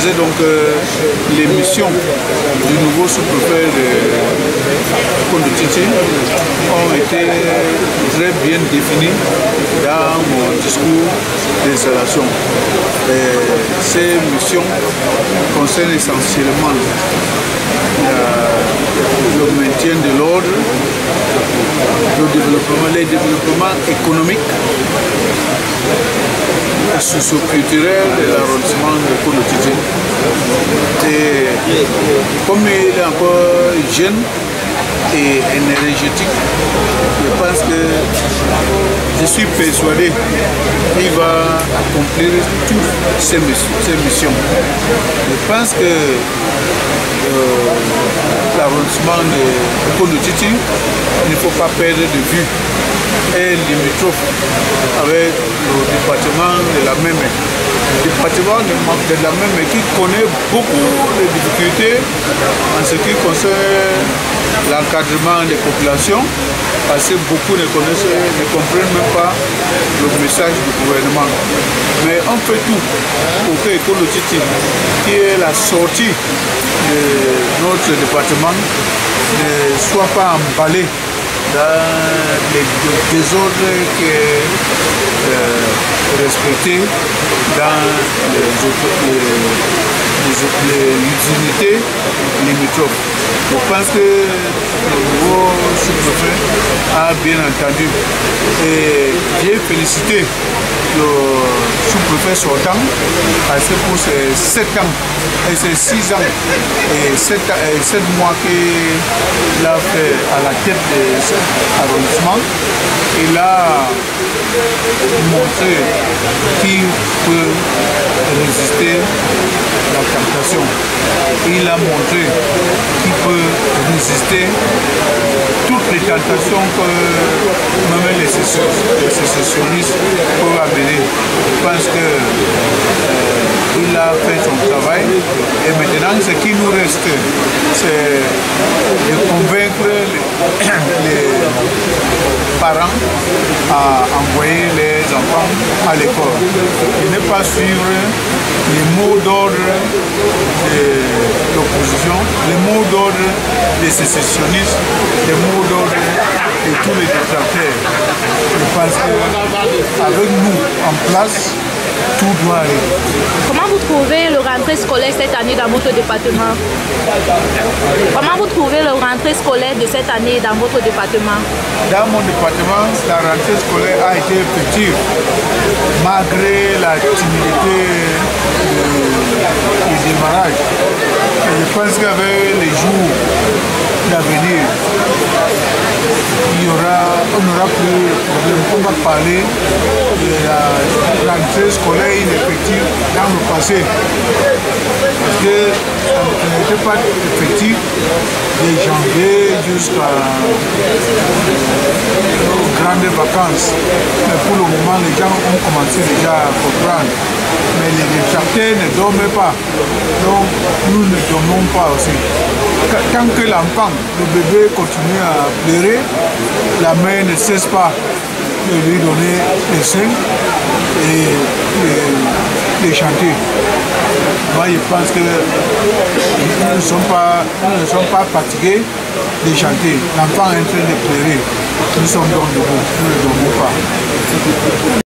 disais donc les missions du nouveau sous-préfet de Kondo-Tchitchi ont été très bien définies dans mon discours d'installation. Ces missions concernent essentiellement le maintien de l'ordre, les développements économiques et socio-culturels de l'arrondissement de Kondo-Tchitchi. Et comme il est encore jeune et énergétique, je pense que je suis persuadé qu'il va accomplir toutes ces missions. Je pense que l'arrondissement de Kondo-Tchitchi, il ne faut pas perdre de vue, est limitrophe avec le département de la Mémé. Le département de la Mémé qui connaît beaucoup de difficultés en ce qui concerne l'encadrement des populations, parce que beaucoup ne comprennent même pas le message du gouvernement. Mais on fait tout pour que Kondo-Tchitchi, qui est la sortie de notre département, ne soit pas emballé dans les désordres qui est respecté dans les unités limitrophes. Je pense que le nouveau sous-préfet a bien entendu et j'ai félicité le sous-préfet sortant parce que pour ces 7 ans et ces 6 ans et 7 mois qu'il a fait à la tête de cet arrondissement, il a montré qu'il peut résister à la tentation. Il a montré qu'il peut résister toutes les tentations que même les sécessionnistes peuvent amener. Je pense qu'il a fait son travail et maintenant ce qui nous reste, c'est de convaincre les parents à envoyer les enfants à l'école et ne pas suivre les mots d'ordre de l'opposition, les mots d'ordre des sécessionnistes, les mots d'ordre de tous les détracteurs. Je pense qu'avec nous en place, tout doit aller. Comment vous trouvez le rentrée scolaire cette année dans votre département? Comment vous trouvez le rentrée scolaire de cette année dans votre département? Dans mon département, la rentrée scolaire a été effective, malgré la timidité du démarrage. Et je pense qu'avec les jours d'avenir, on n'aura plus de problème. On va parler de la rentrée scolaire ineffective dans le passé. Parce que ça n'était pas effectif de janvier jusqu'à aux grandes vacances. Mais pour le moment, les gens ont commencé déjà à comprendre. Mais les détracteurs ne dorment pas. Donc nous ne dormons pas aussi. Tant que l'enfant, le bébé continue à pleurer, la mère ne cesse pas de lui donner les seins et de chanter. Moi, je pense que nous ne sommes pas fatigués de chanter. L'enfant est en train de pleurer. Nous sommes donc debout, nous ne dormons pas.